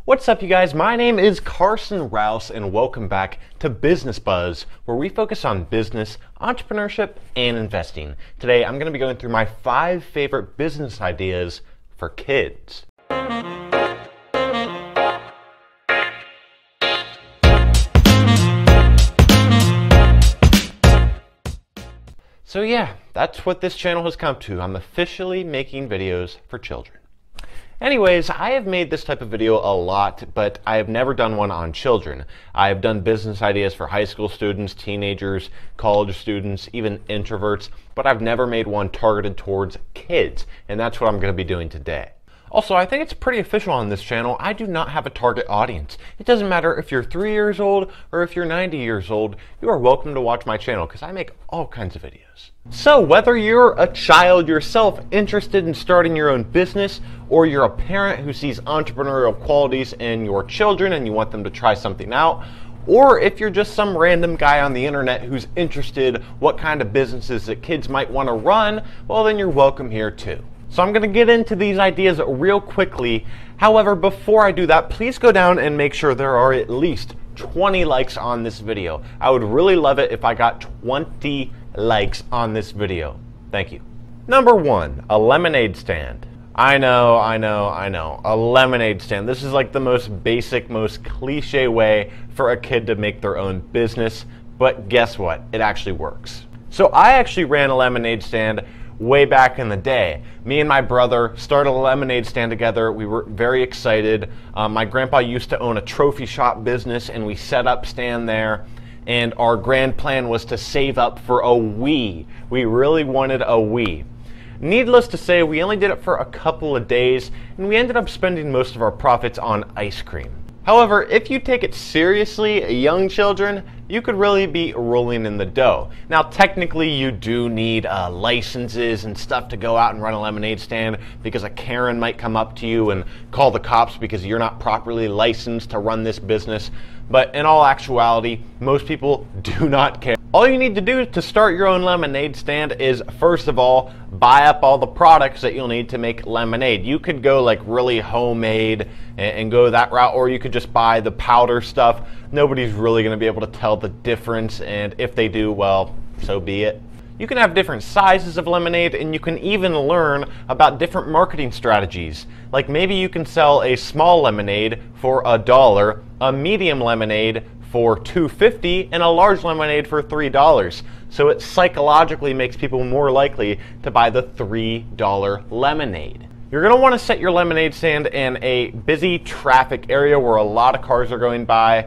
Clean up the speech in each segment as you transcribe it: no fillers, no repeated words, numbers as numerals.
What's up, you guys? My name is Carson Rouse, and welcome back to Business Buzz, where we focus on business, entrepreneurship, and investing. Today, I'm going to be going through my 5 favorite business ideas for kids. So yeah, that's what this channel has come to. I'm officially making videos for children. Anyways, I have made this type of video a lot, but I have never done one on children. I have done business ideas for high school students, teenagers, college students, even introverts, but I've never made one targeted towards kids, and that's what I'm going to be doing today. Also, I think it's pretty official on this channel. I do not have a target audience. It doesn't matter if you're 3 years old or if you're 90 years old, you are welcome to watch my channel because I make all kinds of videos. So whether you're a child yourself interested in starting your own business, or you're a parent who sees entrepreneurial qualities in your children and you want them to try something out, or if you're just some random guy on the internet who's interested what kind of businesses that kids might want to run, well then you're welcome here too. So I'm going to get into these ideas real quickly. However, before I do that, please go down and make sure there are at least 20 likes on this video. I would really love it if I got 20 likes on this video. Thank you. Number 1, a lemonade stand. I know, a lemonade stand. This is like the most basic, most cliche way for a kid to make their own business, but guess what? It actually works. So I actually ran a lemonade stand way back in the day. Me and my brother started a lemonade stand together. We were very excited. My grandpa used to own a trophy shop business, and we set up stand there, and our grand plan was to save up for a Wii. We really wanted a Wii. Needless to say, we only did it for a couple of days, and we ended up spending most of our profits on ice cream. However, if you take it seriously, young children, you could really be rolling in the dough. Now, technically, you do need licenses and stuff to go out and run a lemonade stand, because a Karen might come up to you and call the cops because you're not properly licensed to run this business. But in all actuality, most people do not care. All you need to do to start your own lemonade stand is, first of all, buy up all the products that you'll need to make lemonade. You could go like really homemade and go that route, or you could just buy the powder stuff. Nobody's really going to be able to tell the difference, and if they do, well, so be it. You can have different sizes of lemonade, and you can even learn about different marketing strategies. Like maybe you can sell a small lemonade for $1, a medium lemonade for $2.50, and a large lemonade for $3. So it psychologically makes people more likely to buy the $3 lemonade. You're going to want to set your lemonade stand in a busy traffic area where a lot of cars are going by.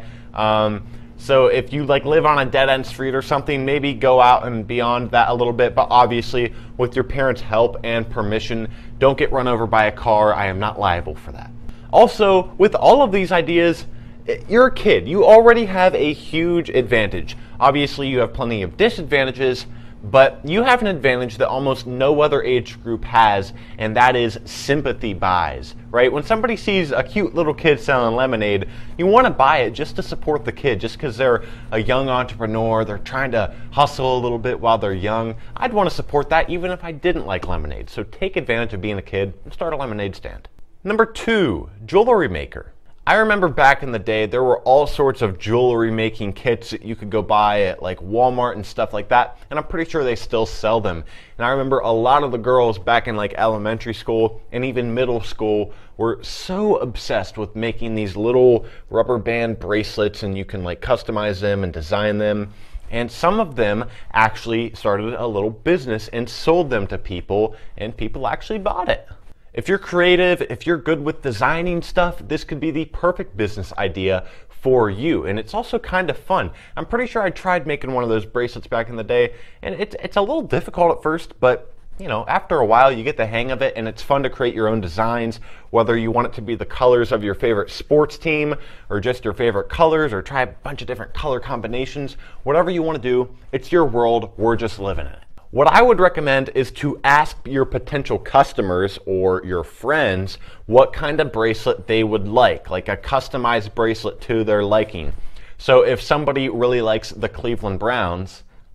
So if you live on a dead-end street or something, maybe go out and beyond that a little bit, but obviously with your parents' help and permission, don't get run over by a car. I am not liable for that. Also, with all of these ideas, you're a kid. You already have a huge advantage. Obviously, you have plenty of disadvantages, but you have an advantage that almost no other age group has, and that is sympathy buys, right? When somebody sees a cute little kid selling lemonade, you want to buy it just to support the kid, just because they're a young entrepreneur, they're trying to hustle a little bit while they're young. I'd want to support that even if I didn't like lemonade. So take advantage of being a kid and start a lemonade stand. Number 2, jewelry maker. I remember back in the day, there were all sorts of jewelry making kits that you could go buy at like Walmart and stuff like that, and I'm pretty sure they still sell them. And I remember a lot of the girls back in like elementary school and even middle school were so obsessed with making these little rubber band bracelets, and you can like customize them and design them. And some of them actually started a little business and sold them to people, and people actually bought it. If you're creative, if you're good with designing stuff, this could be the perfect business idea for you. And it's also kind of fun. I'm pretty sure I tried making one of those bracelets back in the day, and it's a little difficult at first, but you know, after a while you get the hang of it, and it's fun to create your own designs, whether you want it to be the colors of your favorite sports team or just your favorite colors, or try a bunch of different color combinations. Whatever you want to do, it's your world, we're just living in it. What I would recommend is to ask your potential customers or your friends what kind of bracelet they would like a customized bracelet to their liking. So if somebody really likes the Cleveland Browns,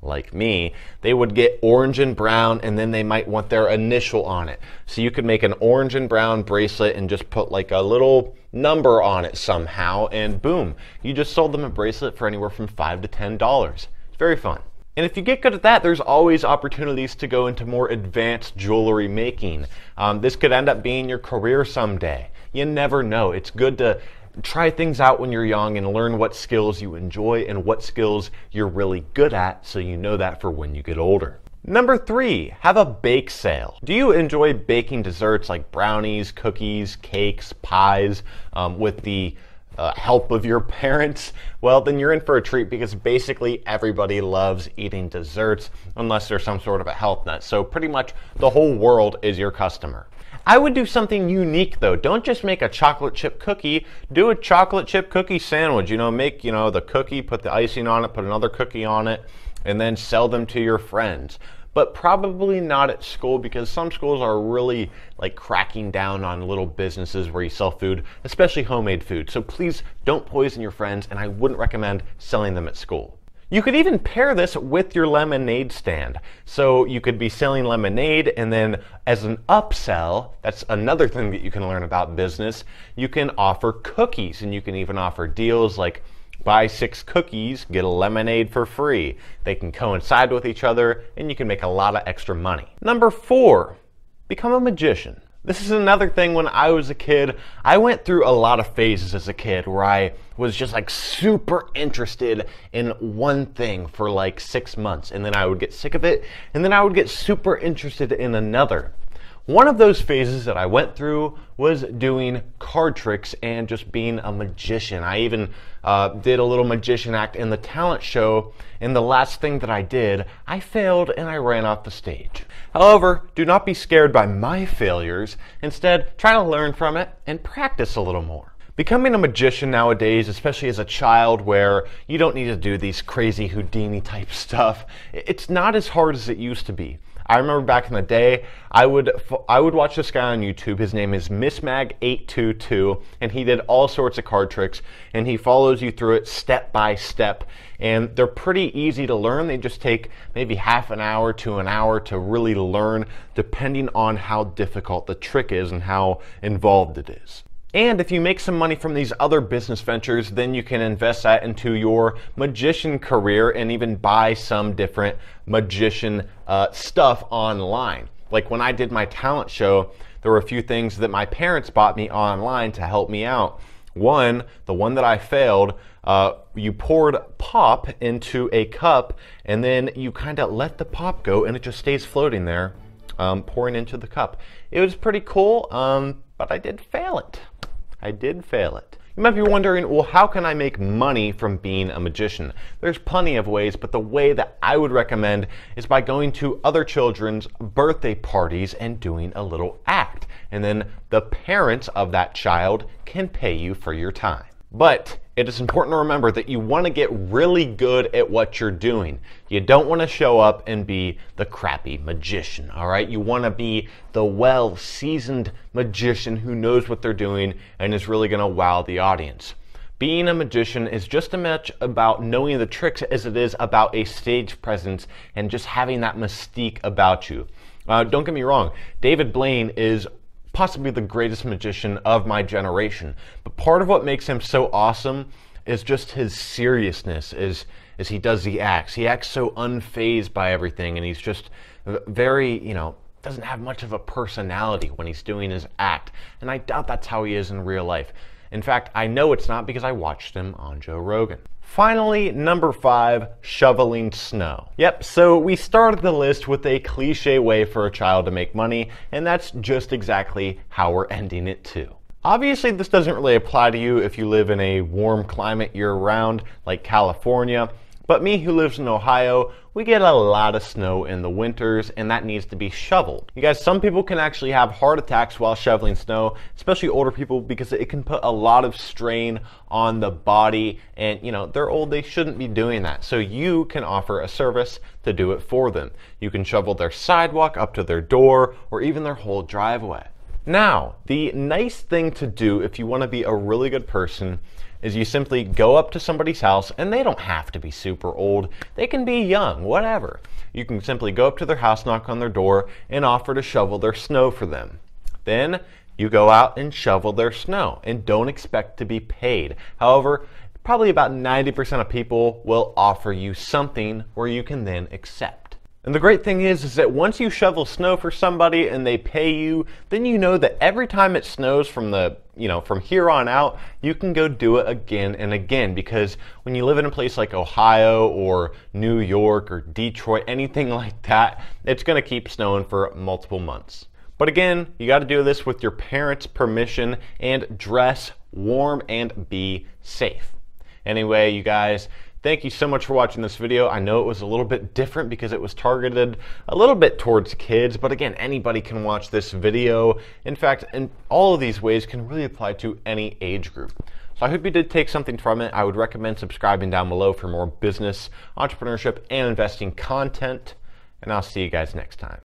like me, they would get orange and brown, and then they might want their initial on it. So you could make an orange and brown bracelet and just put like a little number on it somehow, and boom, you just sold them a bracelet for anywhere from $5 to $10. It's very fun. And if you get good at that, there's always opportunities to go into more advanced jewelry making. This could end up being your career someday. You never know. It's good to try things out when you're young and learn what skills you enjoy and what skills you're really good at, so you know that for when you get older. Number 3, have a bake sale. Do you enjoy baking desserts like brownies, cookies, cakes, pies with the help of your parents? Well, then you're in for a treat, because basically everybody loves eating desserts unless they're some sort of a health nut. So pretty much the whole world is your customer. I would do something unique though. Don't just make a chocolate chip cookie, do a chocolate chip cookie sandwich. Make, the cookie, put the icing on it, put another cookie on it, and then sell them to your friends. But probably not at school, because some schools are really like cracking down on little businesses where you sell food, especially homemade food. So please don't poison your friends, and I wouldn't recommend selling them at school. You could even pair this with your lemonade stand. So you could be selling lemonade, and then as an upsell, that's another thing that you can learn about business, you can offer cookies, and you can even offer deals like buy 6 cookies, get a lemonade for free. They can coincide with each other, and you can make a lot of extra money. Number 4, become a magician. This is another thing. When I was a kid, I went through a lot of phases as a kid where I was just like super interested in one thing for like 6 months, and then I would get sick of it, and then I would get super interested in another. One of those phases that I went through was doing card tricks and just being a magician. I even did a little magician act in the talent show, and the last thing that I did, I failed and I ran off the stage. However, do not be scared by my failures. Instead, try to learn from it and practice a little more. Becoming a magician nowadays, especially as a child, where you don't need to do these crazy Houdini type stuff, it's not as hard as it used to be. I remember back in the day, I would watch this guy on YouTube. His name is MissMag822, and he did all sorts of card tricks, and he follows you through it step by step. And they're pretty easy to learn. They just take maybe half an hour to an hour to really learn, depending on how difficult the trick is and how involved it is. And if you make some money from these other business ventures, then you can invest that into your magician career and even buy some different magician stuff online. Like when I did my talent show, there were a few things that my parents bought me online to help me out. One, the one that I failed, you poured pop into a cup, and then you kind of let the pop go, and it just stays floating there, pouring into the cup. It was pretty cool, but I did fail it. You might be wondering, well, how can I make money from being a magician? There's plenty of ways, but the way that I would recommend is by going to other children's birthday parties and doing a little act. And then the parents of that child can pay you for your time. But it is important to remember that you want to get really good at what you're doing. You don't want to show up and be the crappy magician, all right? You want to be the well-seasoned magician who knows what they're doing and is really going to wow the audience. Being a magician is just as much about knowing the tricks as it is about a stage presence and just having that mystique about you. Don't get me wrong, David Blaine is possibly the greatest magician of my generation. But part of what makes him so awesome is just his seriousness as he does the acts. He acts so unfazed by everything, and he's just very, doesn't have much of a personality when he's doing his act. And I doubt that's how he is in real life. In fact, I know it's not, because I watched him on Joe Rogan. Finally, number 5, shoveling snow. Yep, so we started the list with a cliche way for a child to make money, and that's just exactly how we're ending it too. Obviously, this doesn't really apply to you if you live in a warm climate year-round like California, but me who lives in Ohio, we get a lot of snow in the winters, and that needs to be shoveled. You guys, some people can actually have heart attacks while shoveling snow, especially older people, because it can put a lot of strain on the body, and they're old, they shouldn't be doing that. So you can offer a service to do it for them. You can shovel their sidewalk up to their door, or even their whole driveway. Now, the nice thing to do if you want to be a really good person is you simply go up to somebody's house, and they don't have to be super old. They can be young, whatever. You can simply go up to their house, knock on their door, and offer to shovel their snow for them. Then you go out and shovel their snow and don't expect to be paid. However, probably about 90% of people will offer you something where you can then accept. And the great thing is that once you shovel snow for somebody and they pay you, then you know that every time it snows from here on out, you can go do it again and again, because when you live in a place like Ohio or New York or Detroit, anything like that, it's going to keep snowing for multiple months. But again, you got to do this with your parents' permission and dress warm and be safe. Anyway, you guys, thank you so much for watching this video. I know it was a little bit different because it was targeted a little bit towards kids, but again, anybody can watch this video. In fact, in all of these ways can really apply to any age group. So I hope you did take something from it. I would recommend subscribing down below for more business, entrepreneurship, and investing content, and I'll see you guys next time.